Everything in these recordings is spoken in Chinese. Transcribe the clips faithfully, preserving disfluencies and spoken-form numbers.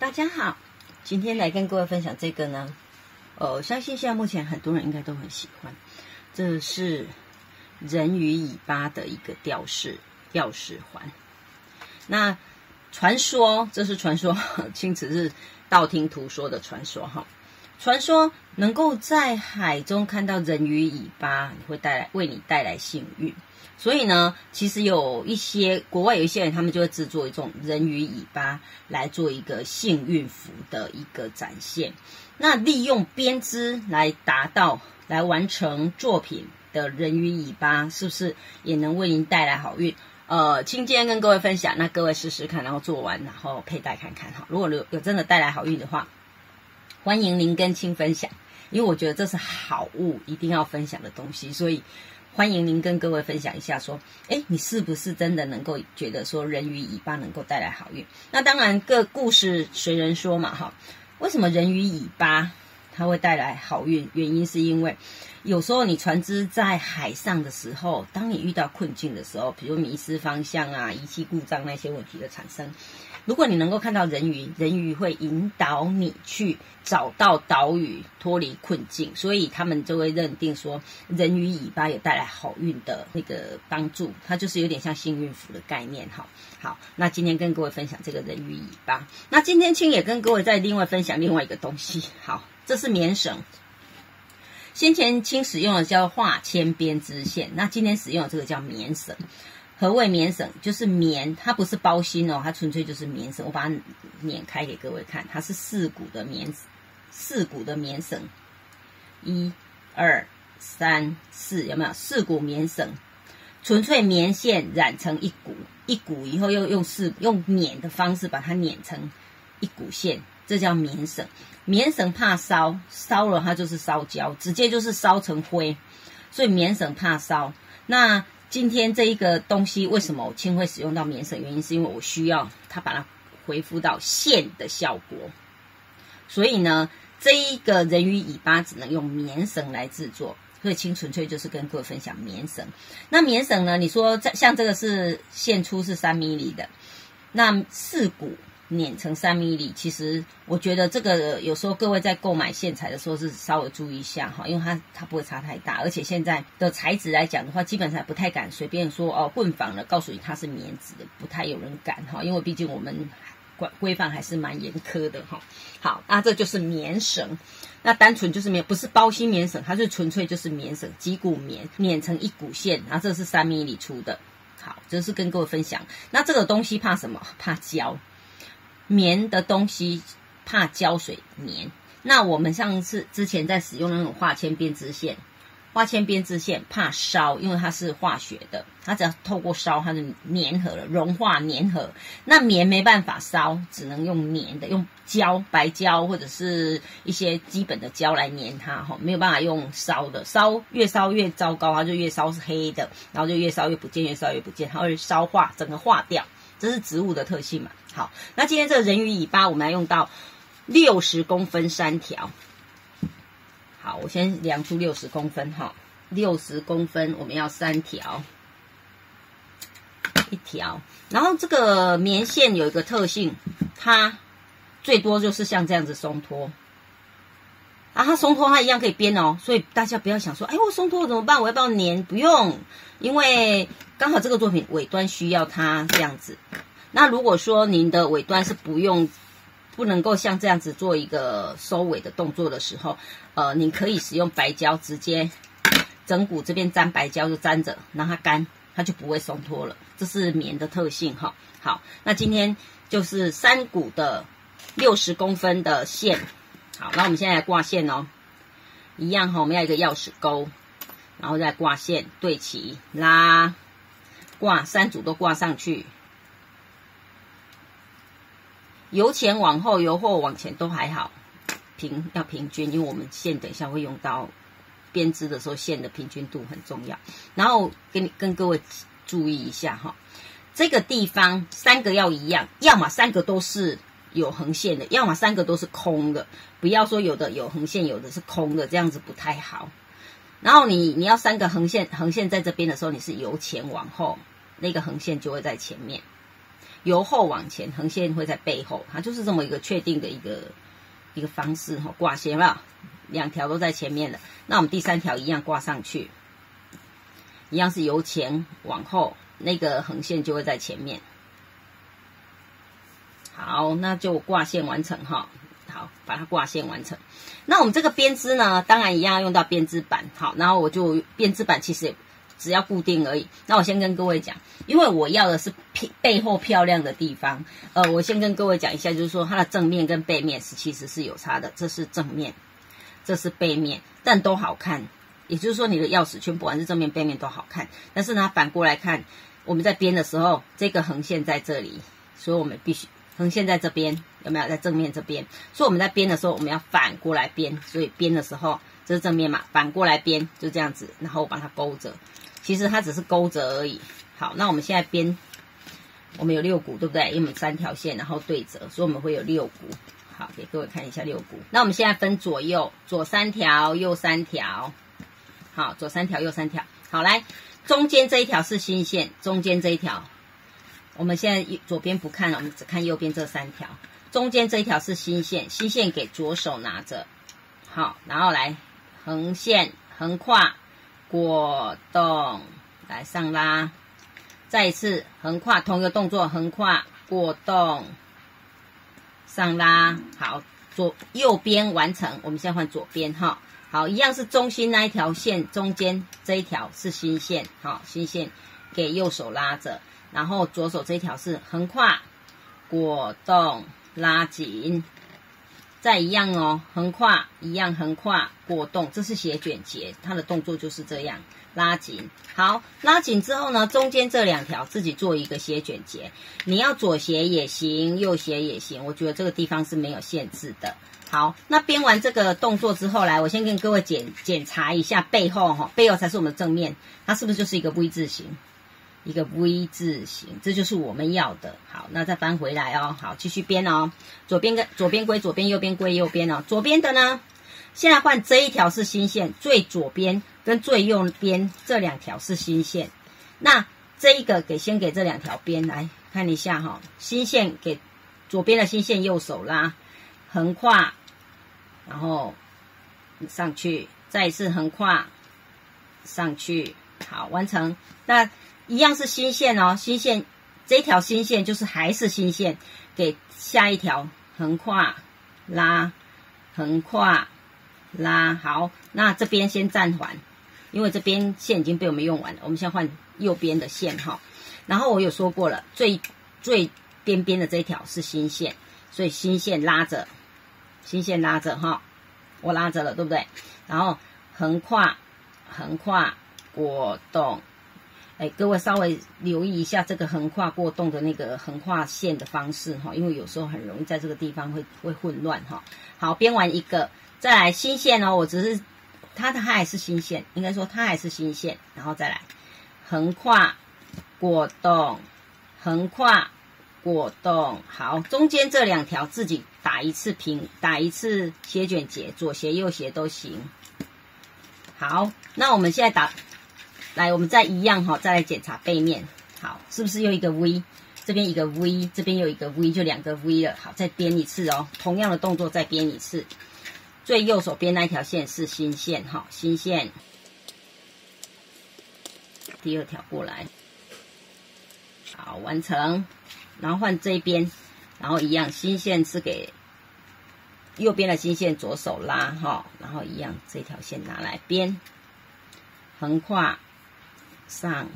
大家好，今天来跟各位分享这个呢，呃，相信现在目前很多人应该都很喜欢，这是人鱼尾巴的一个吊饰钥匙环。那传说，这是传说，青瓷是道听途说的传说哈。传说能够在海中看到人鱼尾巴，会带来为你带来幸运。所以呢，其实有一些国外有一些人，他们就会制作一种人鱼尾巴来做一个幸运符的一个展现。那利用编织来达到来完成作品的人鱼尾巴，是不是也能为您带来好运？呃，今天跟各位分享，那各位试试看，然后做完，然后佩戴看看哈。如果有有真的带来好运的话，欢迎您跟亲分享，因为我觉得这是好物，一定要分享的东西，所以欢迎您跟各位分享一下，说，哎，你是不是真的能够觉得说人鱼尾巴能够带来好运？那当然，各故事随人说嘛，哈。为什么人鱼尾巴它会带来好运？原因是因为有时候你船只在海上的时候，当你遇到困境的时候，比如迷失方向啊、仪器故障那些问题的产生，如果你能够看到人鱼，人鱼会引导你去找到岛屿，脱离困境，所以他们就会认定说人鱼尾巴有带来好运的那个帮助，它就是有点像幸运符的概念哈。好，那今天跟各位分享这个人鱼尾巴，那今天青也跟各位再另外分享另外一个东西。好，这是棉绳。先前青使用的叫化纤编织线，那今天使用的这个叫棉绳。何谓棉绳？就是棉，它不是包芯哦，它纯粹就是棉绳。我把它捻开给各位看，它是四股的棉，四股的棉绳，一、二、三、四，有没有？四股棉绳，纯粹棉线染成一股，一股以后又用四用捻的方式把它捻成一股线，这叫棉绳。棉绳怕烧，烧了它就是烧焦，直接就是烧成灰，所以棉绳怕烧。那今天这一个东西为什么我青会使用到棉绳？原因是因为我需要它把它恢复到线的效果，所以呢，这一个人鱼尾巴只能用棉绳来制作，所以青纯粹就是跟各位分享棉绳。那棉绳呢，你说像这个是线粗是三米米的，那四股捻成三米米，其实我觉得这个有时候各位在购买线材的时候是稍微注意一下哈，因为它它不会差太大，而且现在的材质来讲的话，基本上不太敢随便说哦混纺了，告诉你它是棉质的，不太有人敢哈，因为毕竟我们规范还是蛮严苛的哈。好，那这就是棉绳，那单纯就是棉，不是包芯棉绳，它是纯粹就是棉绳，几股棉捻成一股线，然后这是三米米粗的。好，这是跟各位分享。那这个东西怕什么？怕胶。棉的东西怕胶水粘，那我们上次之前在使用的那种化纤编织线，化纤编织线怕烧，因为它是化学的，它只要透过烧它就粘合了，融化粘合。那棉没办法烧，只能用粘的，用胶、白胶或者是一些基本的胶来粘它哈，没有办法用烧的，烧越烧越糟糕，它就越烧是黑的，然后就越烧越不见，越烧越不见，它会烧化，整个化掉。这是植物的特性嘛。好，那今天这个人鱼尾巴我们要用到六十公分三条。好，我先量出六十公分哈，六十公分我们要三条，一条。然后这个棉线有一个特性，它最多就是像这样子松脱。啊，它松脱它一样可以编哦，所以大家不要想说，哎，我松脱了怎么办？我要不要粘？不用，因为刚好这个作品尾端需要它这样子。那如果说您的尾端是不用，不能够像这样子做一个收尾的动作的时候，呃，你可以使用白胶，直接整股这边沾白胶就沾着，让它干，它就不会松脱了。这是棉的特性哈。好，那今天就是三股的六十公分的线。好，那我们现在来挂线哦，一样哈，我们要一个钥匙钩，然后再挂线对齐，拉，挂三组都挂上去，由前往后，由后往前都还好，平要平均，因为我们线等一下会用到编织的时候，线的平均度很重要。然后跟你跟各位注意一下哈，这个地方三个要一样，要么三个都是有横线的，要么三个都是空的，不要说有的有横线，有的是空的，这样子不太好。然后你你要三个横线，横线在这边的时候，你是由前往后，那个横线就会在前面。 由后往前，横线会在背后，它就是这么一个确定的一个一个方式哈。挂线有没有？两条都在前面了，那我们第三条一样挂上去，一样是由前往后，那个横线就会在前面。好，那就挂线完成哈。好，把它挂线完成。那我们这个编织呢，当然一样要用到编织板。好，然后我就编织板其实也只要固定而已。那我先跟各位讲，因为我要的是背后漂亮的地方。呃，我先跟各位讲一下，就是说它的正面跟背面是其实是有差的。这是正面，这是背面，但都好看。也就是说，你的钥匙圈不管是正面背面都好看。但是呢，反过来看，我们在编的时候，这个横线在这里，所以我们必须。横线在这边，有没有在正面这边？所以我们在编的时候，我们要反过来编。所以编的时候，这是正面嘛，反过来编就这样子，然后我把它勾着。其实它只是勾着而已。好，那我们现在编，我们有六股，对不对？因为我们三条线，然后对折，所以我们会有六股。好，给各位看一下六股。那我们现在分左右，左三条，右三条。好，左三条，右三条。好，来，中间这一条是新线，中间这一条。我们现在左边不看了，我们只看右边这三条。中间这一条是新线，新线给左手拿着，好，然后来横线横跨果冻，来上拉，再一次横跨，同一个动作横跨果冻，上拉，好，左右边完成。我们现在换左边哈，好，一样是中心那一条线，中间这一条是新线，好，新线给右手拉着。然后左手这一条是横跨果冻拉紧，再一样哦，横跨一样横跨果冻，这是斜卷结，它的动作就是这样拉紧。好，拉紧之后呢，中间这两条自己做一个斜卷结，你要左斜也行，右斜也行，我觉得这个地方是没有限制的。好，那编完这个动作之后，来，我先跟各位检检查一下背后哈，背后才是我们的正面，它是不是就是一个 V 字形？一个 V 字形，这就是我们要的。好，那再翻回来哦。好，继续编哦。左边跟左边归左边，右边归右边哦。左边的呢，现在换这一条是新线，最左边跟最右边这两条是新线。那这一个给先给这两条边来看一下哈、哦，新线给左边的新线，右手拉横跨，然后上去，再一次横跨上去，好，完成。那一样是新线哦，新线这条新线就是还是新线，给下一条横跨拉，横跨拉。好，那这边先暂缓，因为这边线已经被我们用完了，我们先换右边的线哈。然后我有说过了，最最边边的这一条是新线，所以新线拉着，新线拉着哈，我拉着了，对不对？然后横跨横跨果冻。哎，各位稍微留意一下这个横跨过洞的那个横跨线的方式哈，因为有时候很容易在这个地方会会混乱哈。好，编完一个，再来新线哦，我只是它它还是新线，应该说它还是新线，然后再来横跨果冻，横跨果冻。好，中间这两条自己打一次平，打一次斜卷结，左斜右斜都行。好，那我们现在打。来，我们再一样哈、哦，再来检查背面，好，是不是又一个 V？ 这边一个 V， 这边又一个 V， 就两个 V 了。好，再编一次哦，同样的动作再编一次。最右手边那一条线是新线哈、哦，新线。第二条过来，好，完成。然后换这一边，然后一样，新线是给右边的新线左手拉哈、哦，然后一样这条线拿来编，横跨。上，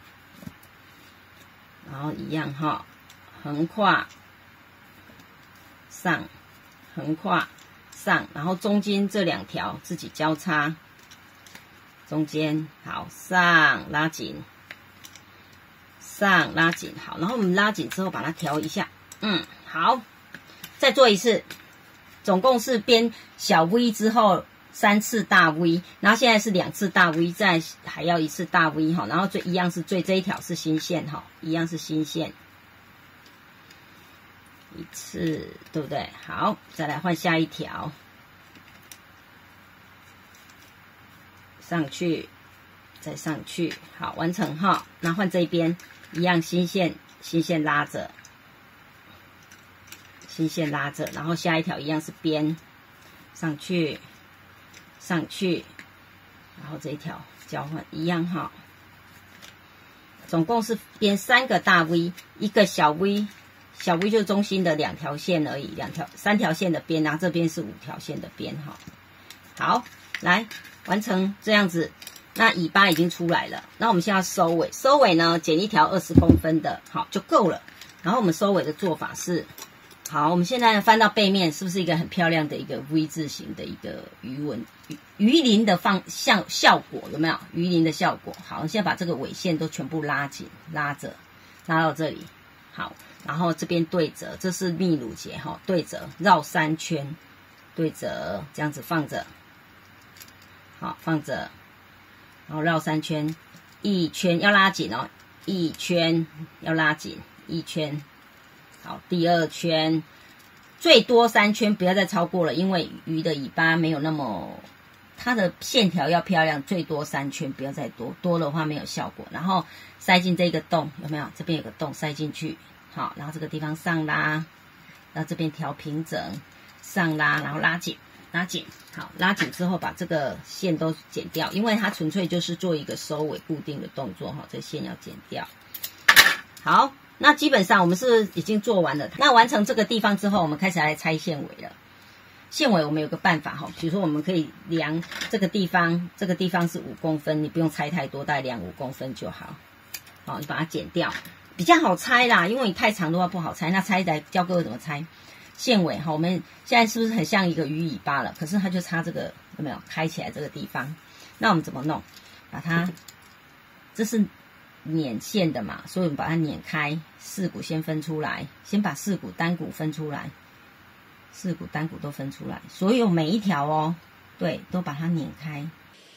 然后一样哈，横跨上，横跨上，然后中间这两条自己交叉，中间好上拉紧，上拉紧好，然后我们拉紧之后把它调一下，嗯，好，再做一次，总共是编小 V 之后。三次大 V， 然后现在是两次大 V， 再还要一次大 V 哈，然后最一样是最这一条是新线哈，一样是新线，一次对不对？好，再来换下一条，上去，再上去，好，完成哈。那换这一边一样新线， 新线拉着，新线拉着，然后下一条一样是边上去，上去，然后这一条交换一样哈。总共是编三个大 V， 一个小 V， 小 V 就是中心的两条线而已，两条三条线的边，然后这边是五条线的边哈。好，来完成这样子。那尾巴已经出来了，那我们现在要收尾，收尾呢剪一条二十公分的，好就够了。然后我们收尾的做法是，好，我们现在翻到背面，是不是一个很漂亮的一个 V 字形的一个鱼纹鱼鱼鳞的方向效果有没有？鱼鳞的效果。好，现在把这个尾线都全部拉紧，拉着，拉到这里。好，然后这边对折，这是秘鲁结哈，对折绕三圈，对折这样子放着，好放着。然后绕三圈，一圈要拉紧哦，一圈要拉紧，一圈。好，第二圈，最多三圈，不要再超过了，因为鱼的尾巴没有那么，它的线条要漂亮，最多三圈，不要再多，多的话没有效果。然后塞进这个洞，有没有？这边有个洞，塞进去。好，然后这个地方上拉，然后这边调平整，上拉，然后拉紧。拉紧，好，拉紧之后把这个线都剪掉，因为它纯粹就是做一个收尾固定的动作哈，这线要剪掉。好，那基本上我们是已经做完了。那完成这个地方之后，我们开始来拆线尾了。线尾我们有个办法哈，比如说我们可以量这个地方，这个地方是五公分，你不用拆太多，大概量五公分就好。好，你把它剪掉，比较好拆啦，因为你太长的话不好拆。那拆来教各位怎么拆。线尾哈，我们现在是不是很像一个鱼尾巴了？可是它就差这个有没有开起来这个地方？那我们怎么弄？把它，这是捻线的嘛，所以我们把它捻开，四股先分出来，先把四股单股分出来，四股单股都分出来，所有每一条哦，对，都把它捻开。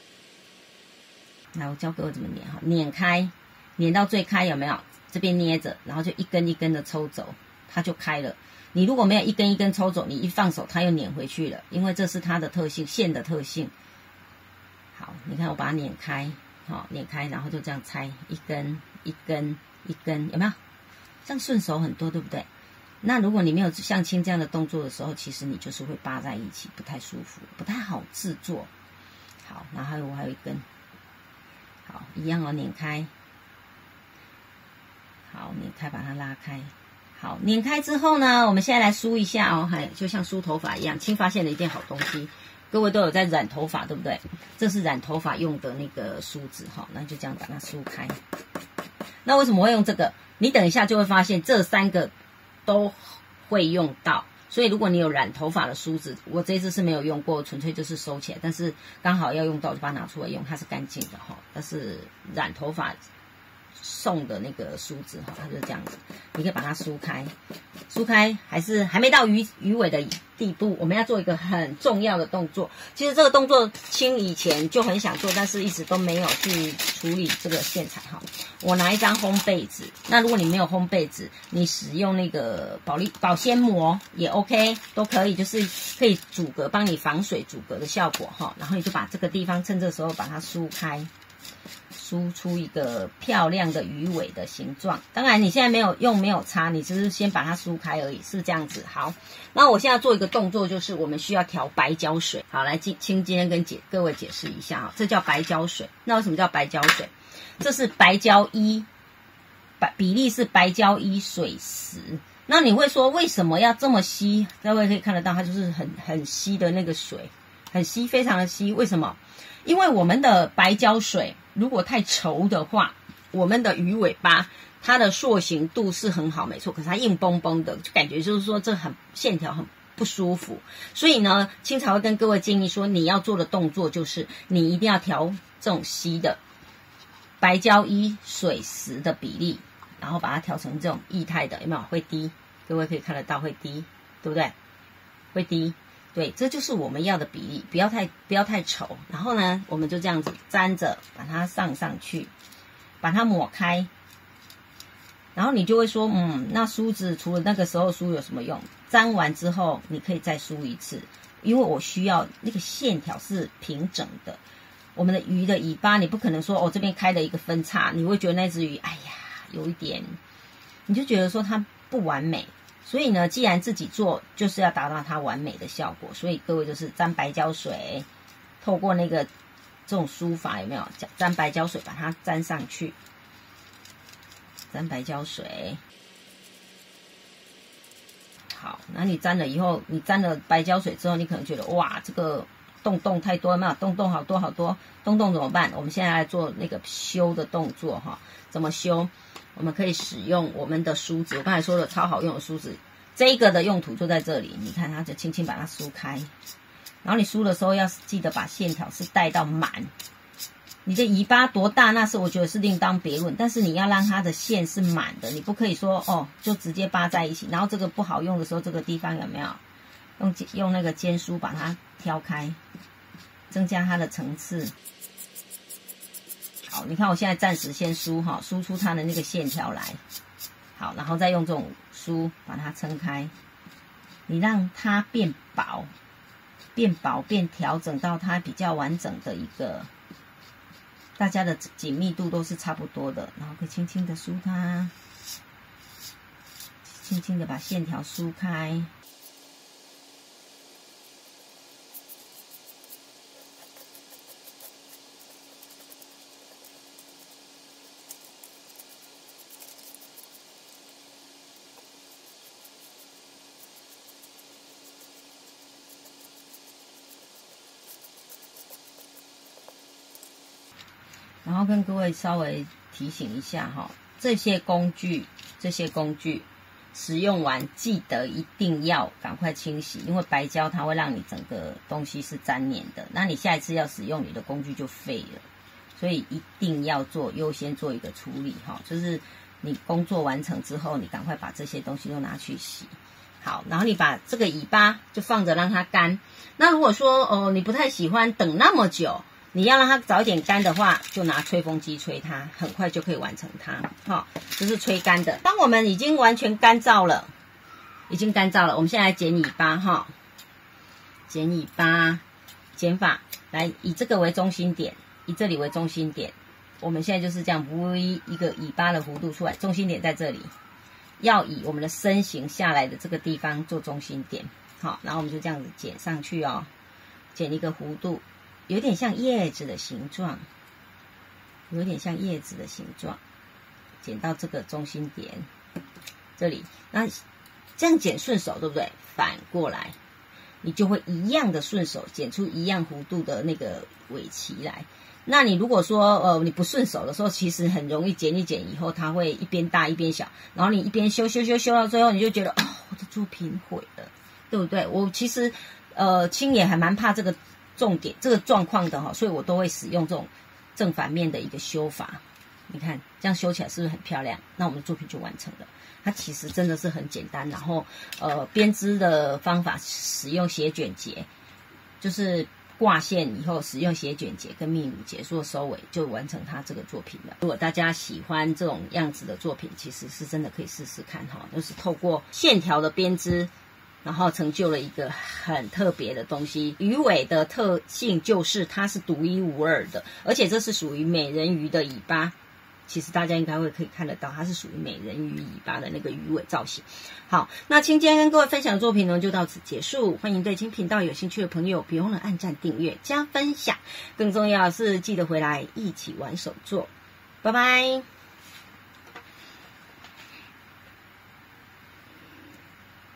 来，我教各位怎么捻哈，捻开，捻到最开有没有？这边捏着，然后就一根一根的抽走，它就开了。你如果没有一根一根抽走，你一放手它又捻回去了，因为这是它的特性，线的特性。好，你看我把它捻开，好，捻开，然后就这样拆，一根一根一根，有没有？这样顺手很多，对不对？那如果你没有像青这样的动作的时候，其实你就是会扒在一起，不太舒服，不太好制作。好，然后还有我还有一根，好，一样哦，捻开，好，捻开，把它拉开。好，拧开之后呢，我们现在来梳一下哦，还就像梳头发一样，轻发现的一件好东西。各位都有在染头发，对不对？这是染头发用的那个梳子哈，那就这样把它梳开。那为什么会用这个？你等一下就会发现这三个都会用到。所以如果你有染头发的梳子，我这一次是没有用过，纯粹就是收起来，但是刚好要用到，就把它拿出来用，它是干净的哈。但是染头发送的那个梳子哈，它就是这样子，你可以把它梳开，梳开还是还没到鱼鱼尾的地步，我们要做一个很重要的动作。其实这个动作清以前就很想做，但是一直都没有去处理这个线材哈。我拿一张烘焙纸，那如果你没有烘焙纸，你使用那个保利保鲜膜也 OK， 都可以，就是可以阻隔，帮你防水阻隔的效果哈。然后你就把这个地方趁这时候把它梳开。梳出一个漂亮的鱼尾的形状。当然你现在没有用没有擦，你只是先把它梳开而已，是这样子。好，那我现在做一个动作，就是我们需要调白胶水。好，来清今天跟解各位解释一下啊，这叫白胶水。那为什么叫白胶水？这是白胶一，白比例是白胶一水十。那你会说为什么要这么稀？各位可以看得到，它就是很很稀的那个水，很稀，非常的稀。为什么？因为我们的白胶水如果太稠的话，我们的鱼尾巴它的塑形度是很好，没错，可是它硬邦邦的，就感觉就是说这很线条很不舒服。所以呢，清朝会跟各位建议说，你要做的动作就是你一定要调这种稀的白胶一水十的比例，然后把它调成这种液态的，有没有？会滴，各位可以看得到会滴，对不对？会滴。对，这就是我们要的比例，不要太不要太稠。然后呢，我们就这样子沾着，把它上上去，把它抹开。然后你就会说，嗯，那梳子除了那个时候梳有什么用？沾完之后，你可以再梳一次，因为我需要那个线条是平整的。我们的鱼的尾巴，你不可能说，哦，这边开了一个分叉，你会觉得那只鱼，哎呀，有一点你就觉得说它不完美。所以呢，既然自己做，就是要达到它完美的效果。所以各位就是沾白胶水，透过那个这种梳法有没有？沾白胶水把它沾上去，沾白胶水。好，那你沾了以后，你沾了白胶水之后，你可能觉得哇，这个洞洞太多，有没有？洞洞好多好多，洞洞怎么办？我们现在来做那个修的动作哈。怎么修？我们可以使用我们的梳子，我刚才说的超好用的梳子，这一个的用途就在这里。你看，它就轻轻把它梳开，然后你梳的时候要记得把线条是带到满。你的尾巴多大，那是我觉得是另当别论，但是你要让它的线是满的，你不可以说哦就直接扒在一起，然后这个不好用的时候，这个地方有没有用用那个尖梳把它挑开，增加它的层次。好，你看我现在暂时先梳哈，梳出它的那个线条来。好，然后再用这种梳把它撑开，你让它变薄，变薄变调整到它比较完整的一个，大家的紧密度都是差不多的，然后可以轻轻的梳它，轻轻的把线条梳开。然后跟各位稍微提醒一下哈，这些工具，这些工具使用完记得一定要赶快清洗，因为白胶它会让你整个东西是粘黏的，那你下一次要使用你的工具就废了，所以一定要做优先做一个处理哈，就是你工作完成之后，你赶快把这些东西都拿去洗。好，然后你把这个尾巴就放着让它干。那如果说哦你不太喜欢等那么久，你要让它早一点干的话，就拿吹风机吹它，很快就可以完成它。好、哦，这是吹干的。当我们已经完全干燥了，已经干燥了，我们现在来剪尾巴哈、哦，剪尾巴，剪法来以这个为中心点，以这里为中心点。我们现在就是这样 V 一个尾巴的弧度出来，中心点在这里，要以我们的身形下来的这个地方做中心点。好，然后我们就这样子剪上去哦，剪一个弧度。有点像叶子的形状，有点像叶子的形状，剪到这个中心点这里，那这样剪顺手，对不对？反过来，你就会一样的顺手剪出一样弧度的那个尾鳍来。那你如果说呃你不顺手的时候，其实很容易剪一剪以后，它会一边大一边小，然后你一边修修修修到最后，你就觉得哦，我的作品毁了，对不对？我其实呃亲也还蛮怕这个。重点这个状况的哈，所以我都会使用这种正反面的一个修法。你看这样修起来是不是很漂亮？那我们的作品就完成了。它其实真的是很简单，然后呃编织的方法使用斜卷结，就是挂线以后使用斜卷结跟密乳结做收尾，就完成它这个作品了。如果大家喜欢这种样子的作品，其实是真的可以试试看哈，就是透过线条的编织。然后成就了一个很特别的东西。鱼尾的特性就是它是独一无二的，而且这是属于美人鱼的尾巴。其实大家应该会可以看得到，它是属于美人鱼尾巴的那个鱼尾造型。好，那青今天跟各位分享的作品呢，就到此结束。欢迎对青频道有兴趣的朋友，别忘了按赞、订阅、加分享。更重要的是，记得回来一起玩手作。拜拜。